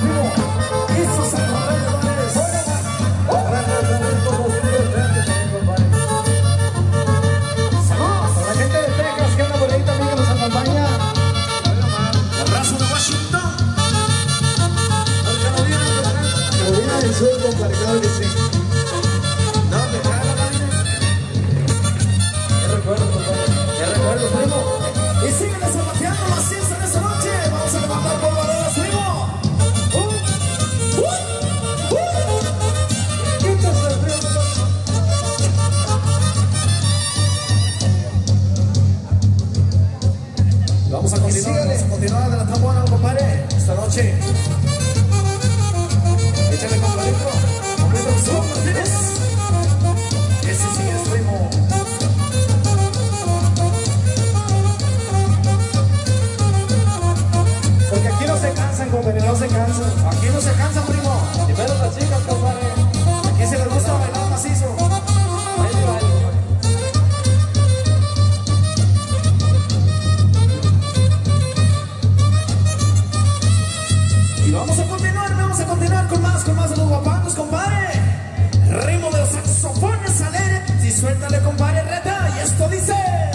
Vamos a continuar de la tambora, compadre, esta noche. Échale completo, Gustavo Martínez. Ese sí es primo. Porque aquí no se cansan, compadre, no se cansan. Aquí no se cansan, primo. Primero las chicas, compadre. Aquí se les gusta bailar macizo. Baile, baile. Vamos a continuar con más de los guapangos, compadre. Ritmo de los saxofones alegre. Y suéltale, compadre, reta. Y esto dice...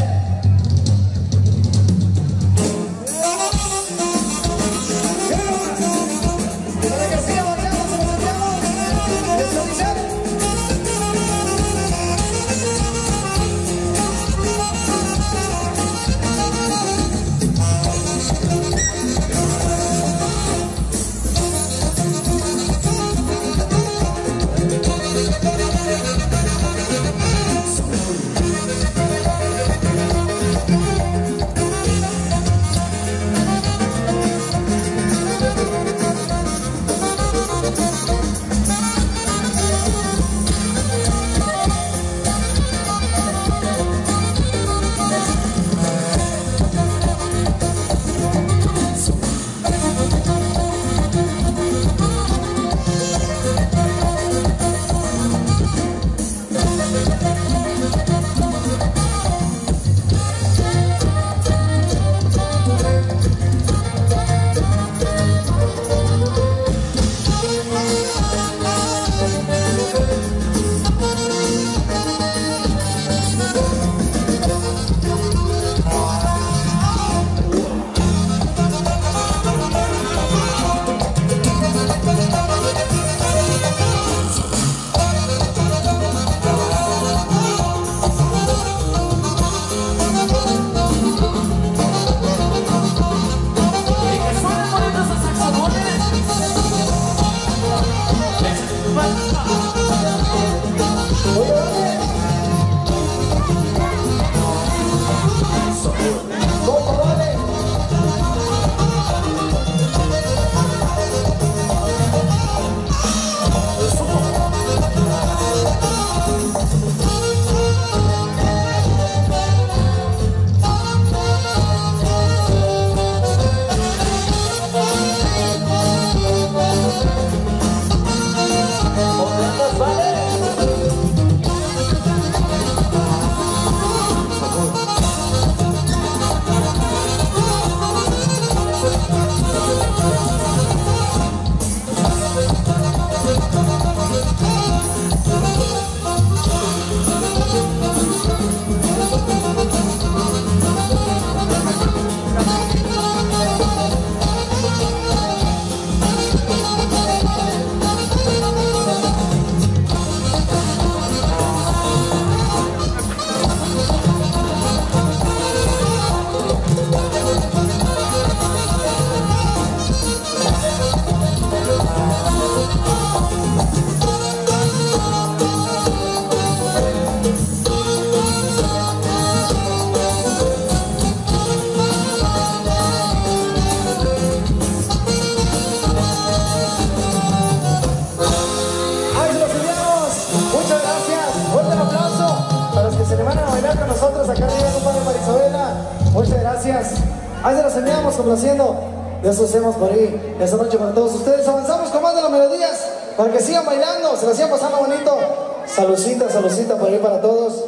Ahí se los enviamos complaciendo. Eso hacemos por ahí esta noche para todos ustedes. Avanzamos con más de las melodías para que sigan bailando, se la sigan pasando bonito. Saludcita, saludcita por ahí para todos.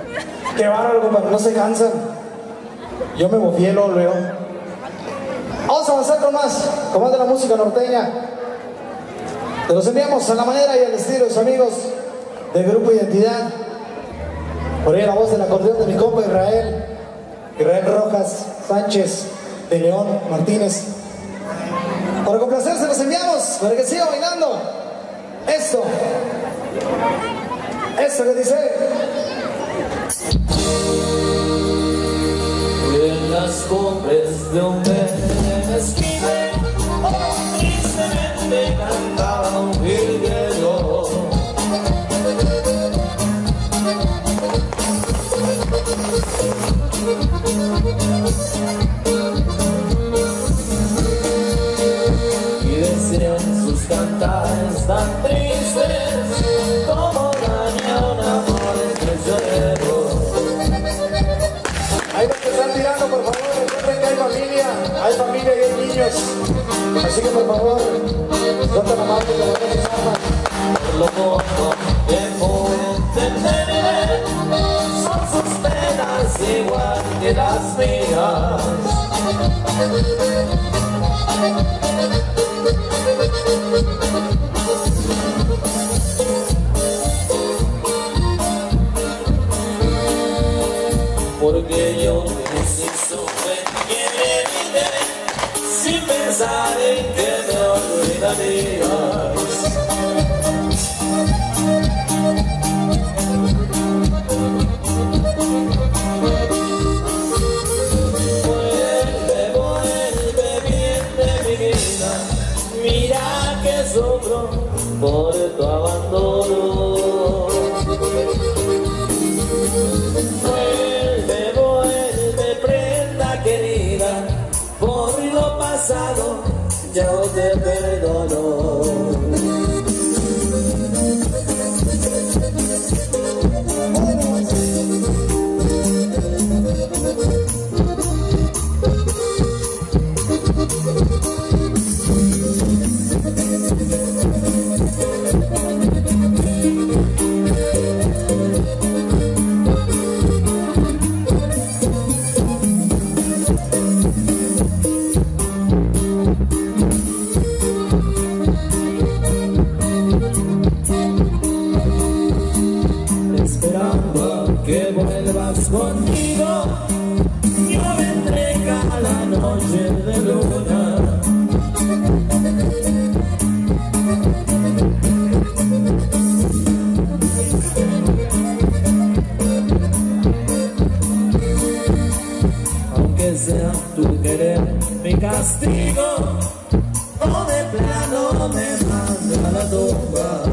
Qué bárbaro, compadre, no se cansan. Yo me mofié luego. Vamos a avanzar con más de la música norteña. Te los enviamos a la manera y al estilo de sus amigos del Grupo Identidad. Por ahí la voz del acordeón de mi compa Israel Rojas Sánchez de León Martínez. Para complacerse los enviamos, para que siga bailando. Esto que dice. En las cumbres de un verde esquive, tristemente cantaba un jilguero. Y decían sus cantares tan tristes como daña un amor traicionero. Ahí los que están tirando, por favor, recuerden que hay familia y hay niños. Así que por favor, no te amables que los niños aman. Por lo poco que pude entender, son sus penas igual que las mías. Porque yo sí supe que me vine sin pensar en que me olvidarías. Vuelve bien de mi vida, mira que sufro por tu abandono. Por lo pasado yo te perdono. Que vuelvas conmigo, yo vendré cada noche de luna. Aunque sea tu querer mi castigo, o de plano me manda a la tumba.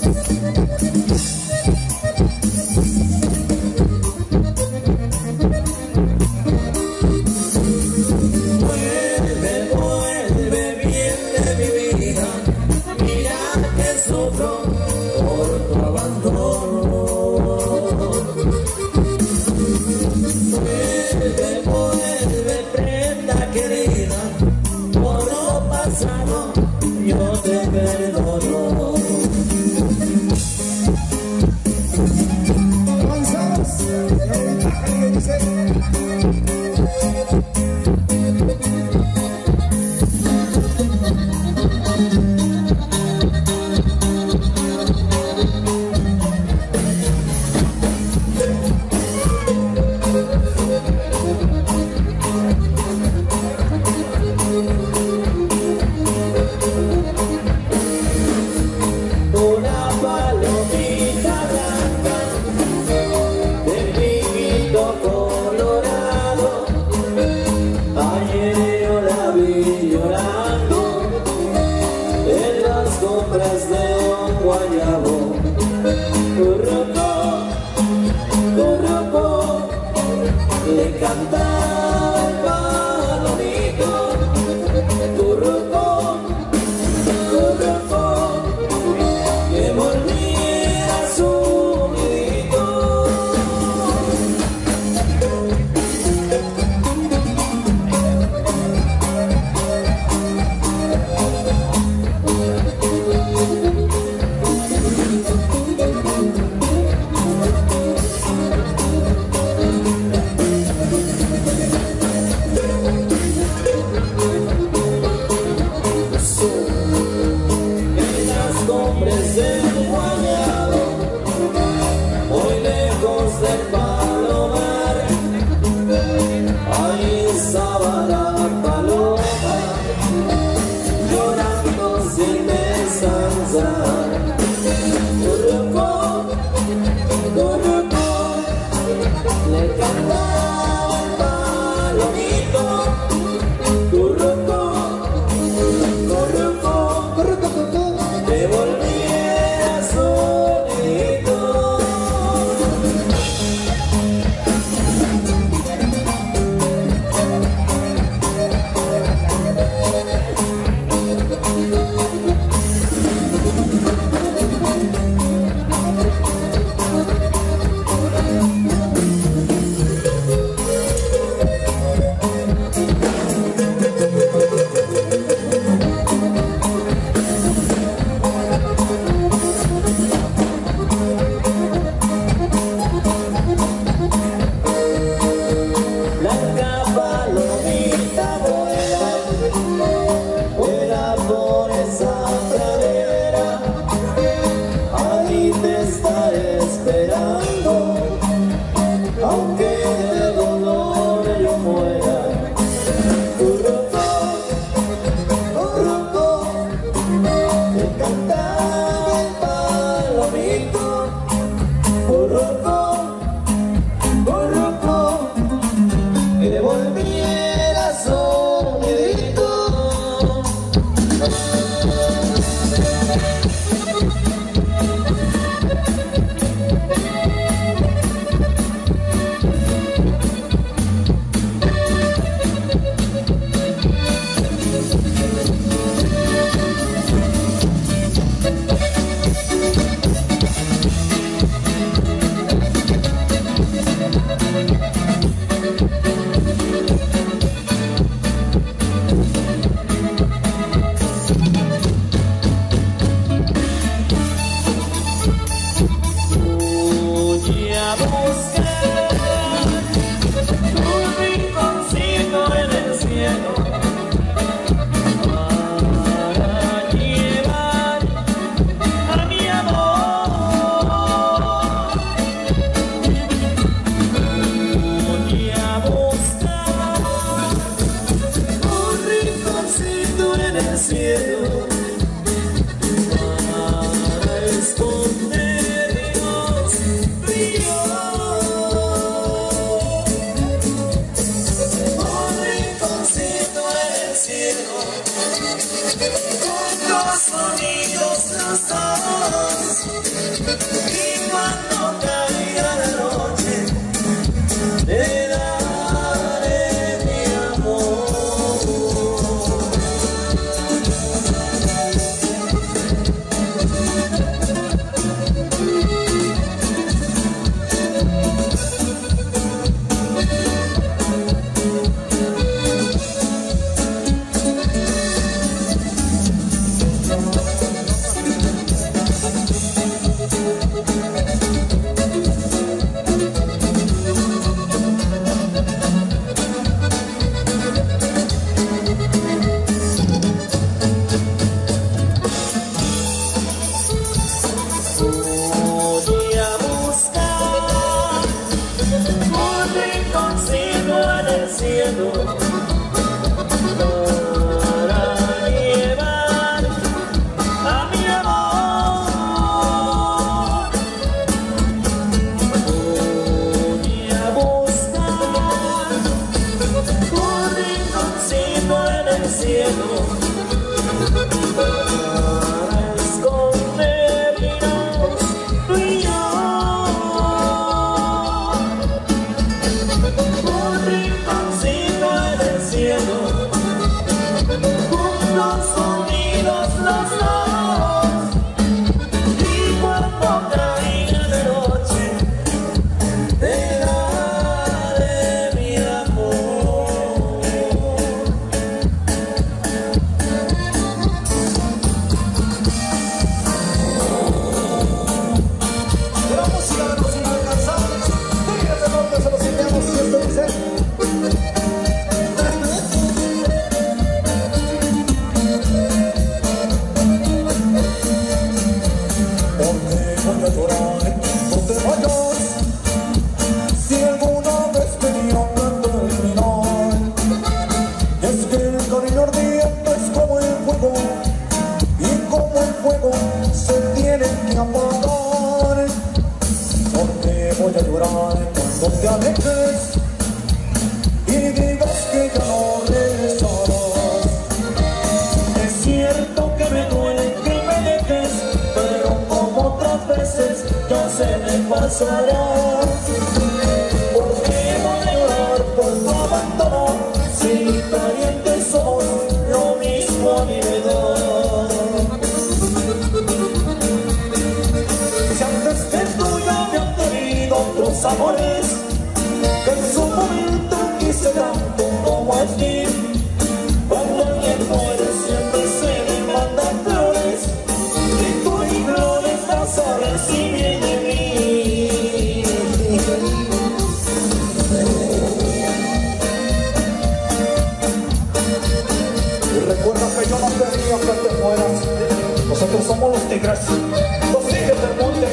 Yo te perdono. Avanzamos. Le cantaba el palomito, currucó, que volvía a su nidito. sin descansar. Currucó, le cantaba el palomito. Currucó, que volviera su nidito. pasará. ¿Por qué voy a llorar por tu abandono? Si parientes somos, lo mismo a mí me da. Si antes que tú ya me han tenido otros amores, que en su momento quise tanto como a ti. Cuando alguien muere siempre se le mandan flores, y tú y flores vas a recibir de mí. Y recuerda que yo no quería que te mueras. Nosotros somos los tigres, los tigres del monte.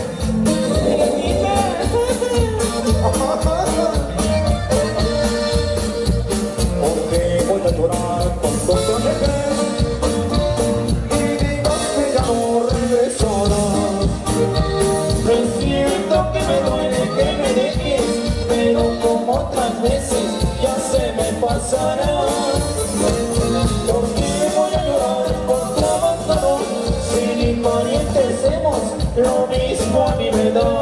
Porque voy a llorar cuando te alejes y digas que ya no regresarás. Es cierto que me duele que me dejes, pero como otras veces ya se me pasará. ¿Por qué voy a llorar por tu abandono? Si ni parientes somos, lo mismo a mí me da.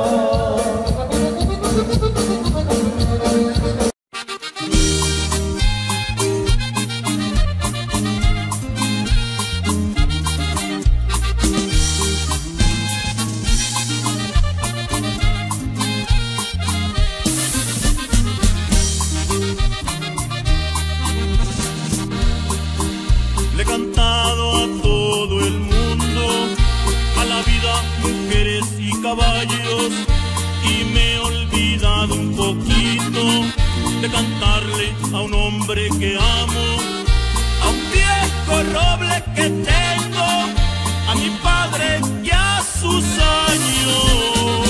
Le he cantado a todo el mundo, a la vida, mujeres y caballos, y me he olvidado un poquito de cantarle a un hombre que amo, a un viejo roble que tengo, a mi padre y a sus años.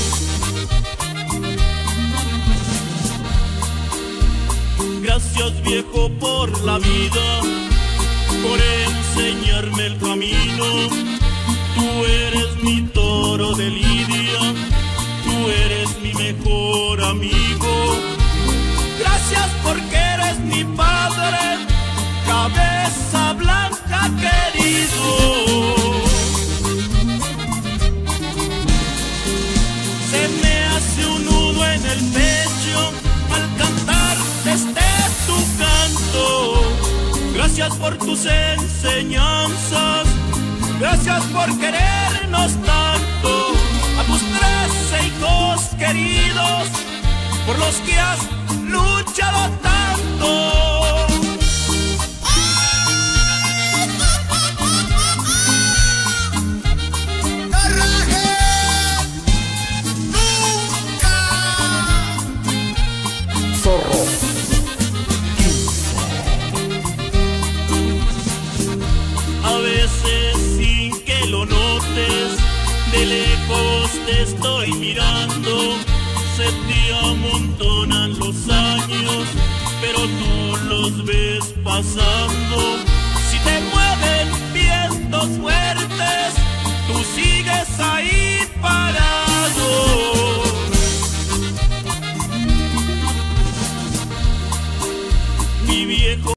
Gracias, viejo, por la vida, por enseñarme el camino. Tú eres mi toro de lidia, tú eres mi mejor amigo. Gracias porque eres mi padre, cabeza blanca querido. Se me hace un nudo en el pecho al cantar este tu canto. Gracias por tus enseñanzas, gracias por querernos tanto. A tus 13 hijos queridos, por los que has luchado tanto. Zorro. A veces sin que lo notes, de lejos te estoy mirando. Se te amontonan los años, pero tú los ves pasando. Si te mueven vientos fuertes, tú sigues ahí parado. Mi viejo